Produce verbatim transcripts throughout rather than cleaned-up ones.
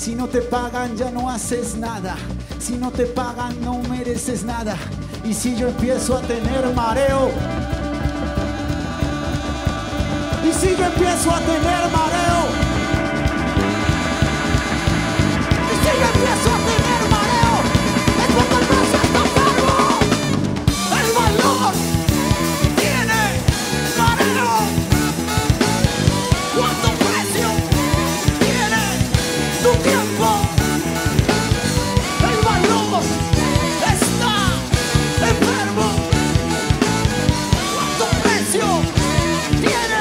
Si no te pagan ya no haces nada. Si no te pagan no mereces nada. Y si yo empiezo a tener mareo, y si yo empiezo a tener mareo, y si yo empiezo a tener mareo, es porque el precio está enfermo. El valor tiene mareo. ¿Cuánto precio tiene tu tiempo? El valor está enfermo. ¿Cuánto precio tiene?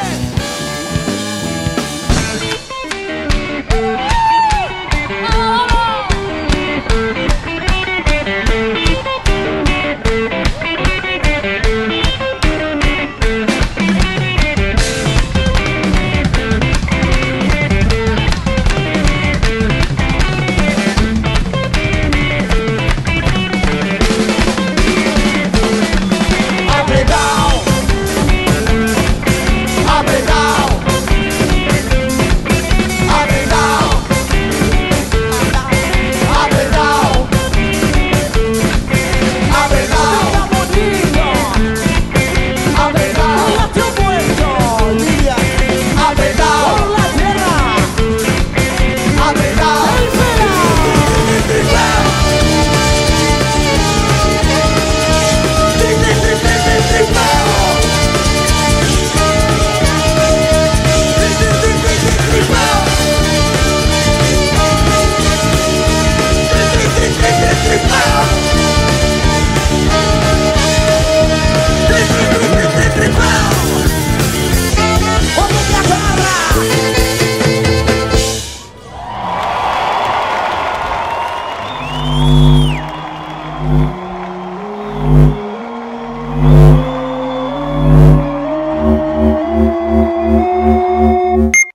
Thank you.